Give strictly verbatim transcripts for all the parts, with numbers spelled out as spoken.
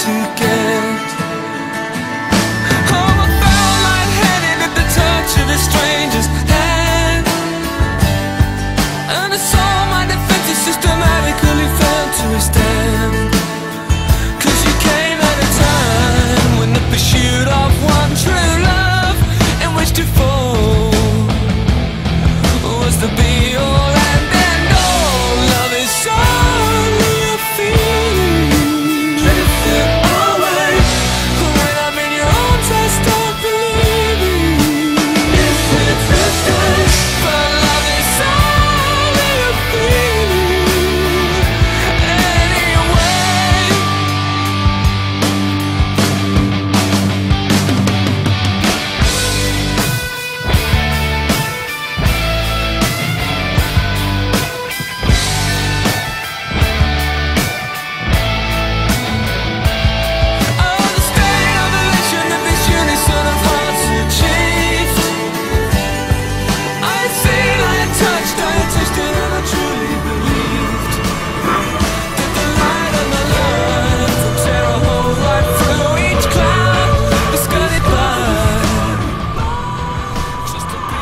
to get. Oh, I felt lightheaded at the touch of a stranger's hand, and I saw my defenses systematically fell to a stand. Cause you came at a time when the pursuit of one true love in which to fall was the be-all and end-all. Love is only a feeling, drifting away when I'm in your arms. I start believing if we're drifting, but love is only a feeling anyway. Oh, the state of elation that this unison of hearts achieved. I feel, I had touched, I had tasted, and I truly believed that the light of my love would tear a hole right through each cloud the sky lit by. Just to be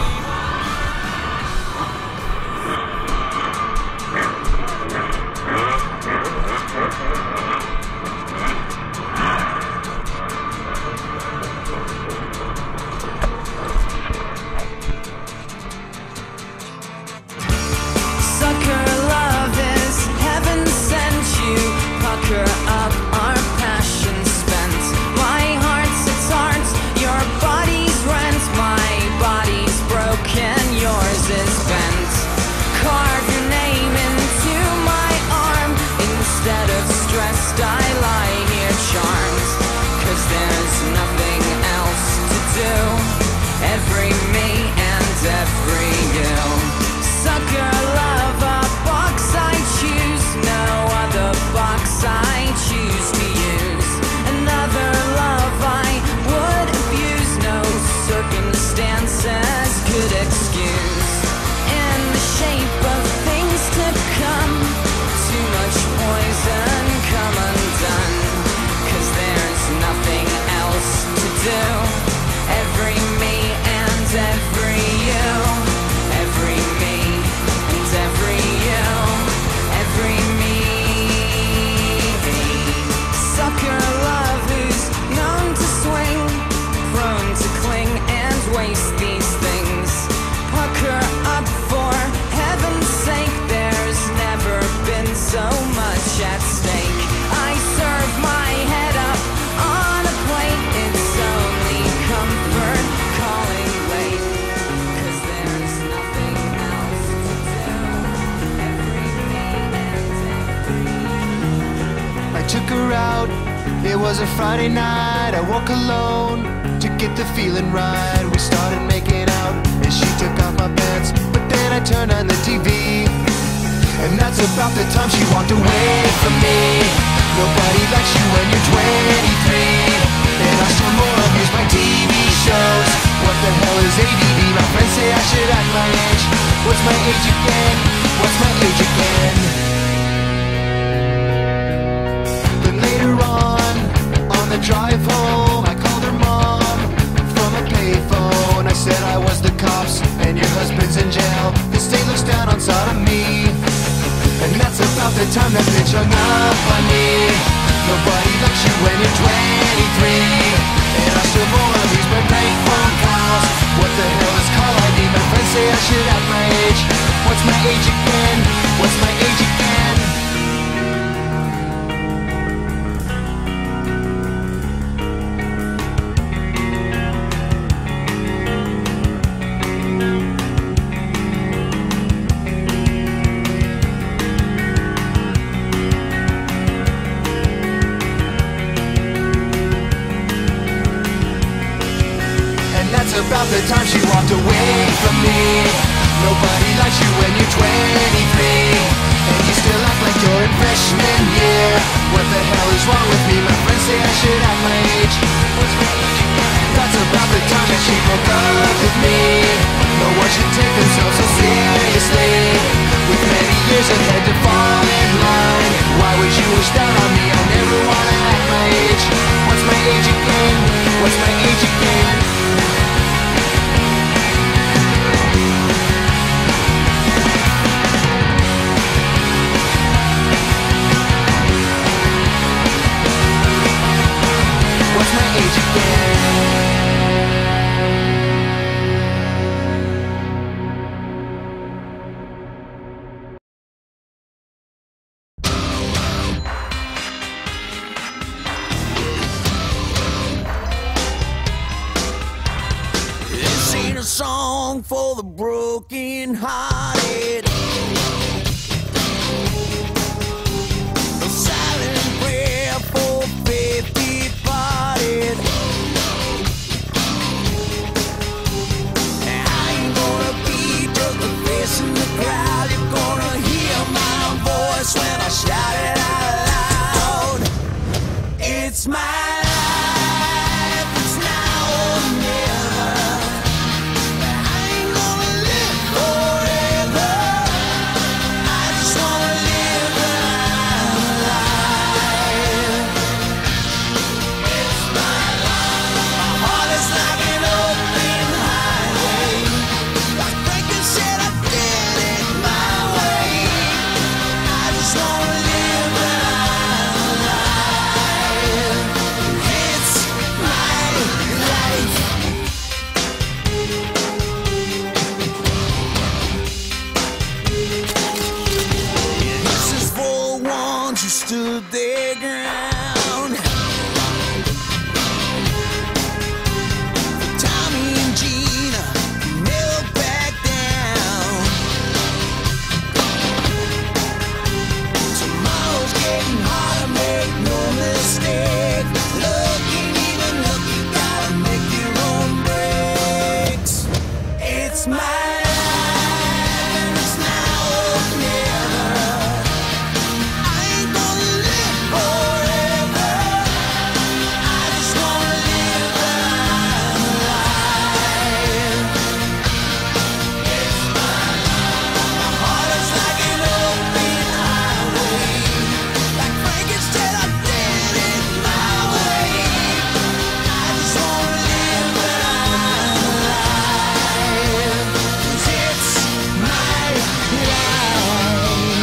Sucker love is heaven sent you. Pucker up our passion spent. My heart's its heart, your body's rent. My body's broken, yours is bent. Carve your name into my arm. Instead of stressed, I lie here charmed. Cause there's nothing else to do. Every me and every you. Sucker love, a box I choose. No other box I choose to use. Another love I would abuse. No circumstances could excuse. In the shape of things to come. Too much poison come undone. Cause there's nothing else to do. Every me and every you. Every me and every you. Every me. Sucker love who's known to swing, prone to cling and waste these things. Pucker up for heaven's sake. There's never been so much at stake. I serve my head up on a plate. It's only comfort calling late. Cause there's nothing else to do. Every me and I took her out, it was a Friday night. I woke alone to get the feeling right. We started making out and she took off my pants, but then I turned on the T V, and that's about the time she walked away from me. Nobody likes you when you're twenty-three, and I still more amuse by T V shows. What the hell is A D D? My friends say I should act my age. What's my age again? What's my age again? Then later on, on the drive home, I called her mom from a payphone. I said I was the cops and your husband's in jail. The state looks down on sodomy, and that's about the time that bitch hung up on me. Nobody likes you when you're twenty-three, and I still more abuse by prank phone calls. What the hell is call I D? My friends say I should act my age. What's my age again? What's my age again? About the time she walked away from me. Nobody likes you when you're twenty-three, and you still act like you're in freshman year. What the hell is wrong with me? My friends say I should act my age. That's about the time that she broke up with me. No one should take themselves so seriously, with many years ahead to fall in line. Why would you wish down on me? I never wanna act my age. a song for the broken hearted. A silent prayer for faith departed. I ain't gonna be just a face in the crowd. You're gonna hear my voice when I shout it out loud. It's my life, it's now or never. I ain't gonna live forever. I just wanna live when I'm alive. It's my life. My heart is like an open highway. Like Franklin said, I did it my way. I just wanna live when I'm alive. It's my life. This is for the ones who stood their ground. For Tommy and Gina, who never back down. Tomorrow's getting harder, make no mistake. Look, ain't even look, you gotta make your own breaks. It's my life, and it's now or never. I ain't gonna live forever. I just wanna live when I'm alive. It's my life. My heart is like an open highway. Like Frankenstein, I did it my way. I just wanna live when I'm alive. 'Cause it's my life.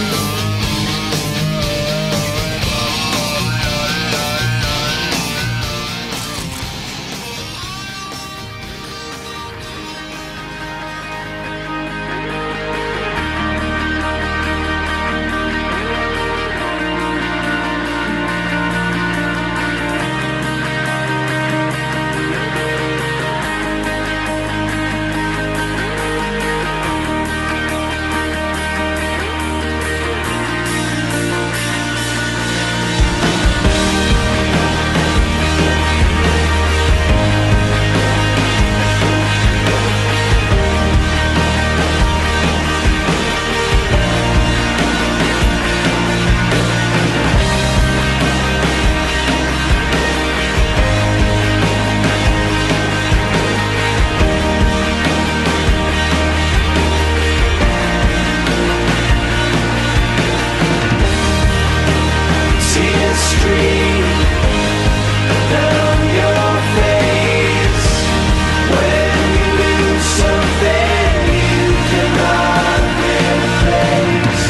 Tears stream down your face when you lose something you cannot replace.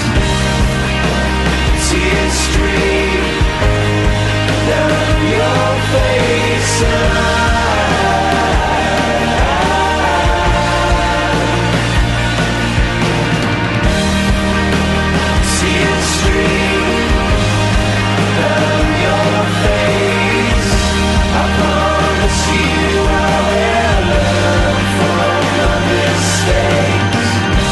Tears stream down your face. Tears stream down your face. I promise you I will learn from your mistakes.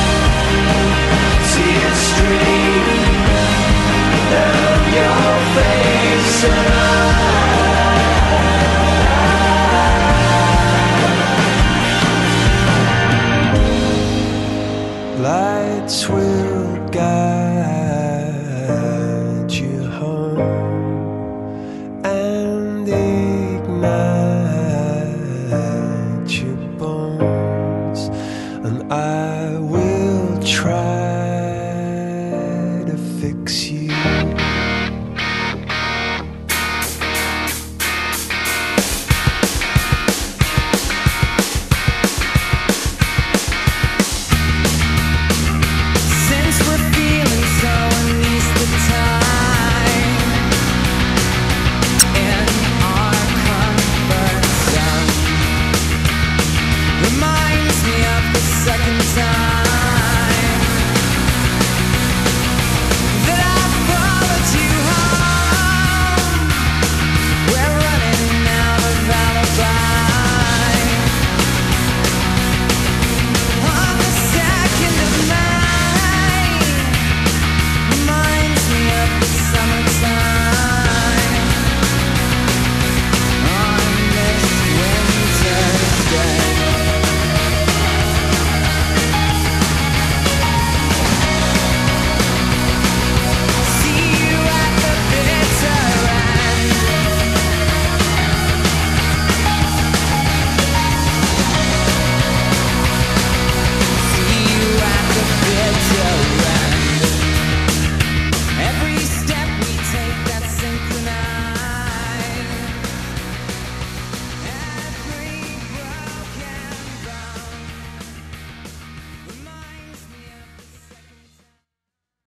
Tears stream down your face, and I lights will guide you home and ignite your bones, and I will try to fix you. Since we're feeling so uneasy the time in our comfort zone, reminds me of the second time.